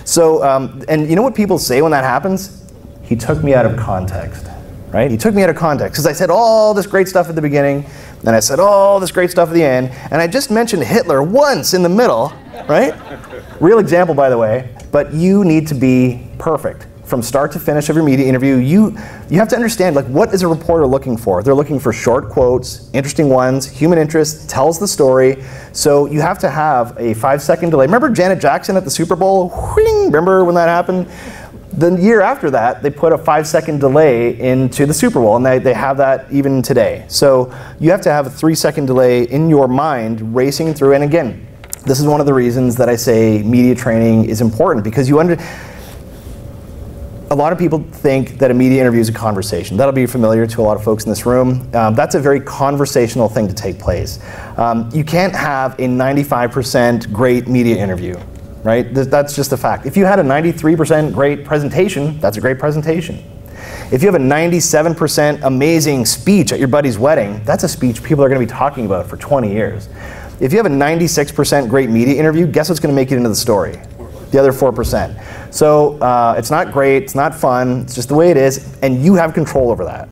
So, and you know what people say when that happens? He took me out of context, right? He took me out of context because I said all this great stuff at the beginning, and I said all this great stuff at the end, and I just mentioned Hitler once in the middle, right? Real example, by the way, but you need to be perfect. From start to finish of your media interview, you have to understand, like, what is a reporter looking for? They're looking for short quotes, interesting ones, human interest, tells the story. So you have to have a 5-second delay. Remember Janet Jackson at the Super Bowl? Whing! Remember when that happened? The year after that, they put a 5-second delay into the Super Bowl, and they have that even today. So you have to have a 3-second delay in your mind racing through. And again, this is one of the reasons that I say media training is important, because a lot of people think that a media interview is a conversation. That'll be familiar to a lot of folks in this room. That's a very conversational thing to take place. You can't have a 95% great media interview, right? That's just a fact. If you had a 93% great presentation, that's a great presentation. If you have a 97% amazing speech at your buddy's wedding, that's a speech people are going to be talking about for 20 years. If you have a 96% great media interview, guess what's going to make it into the story? The other 4%. So it's not great, it's not fun, it's just the way it is, and you have control over that.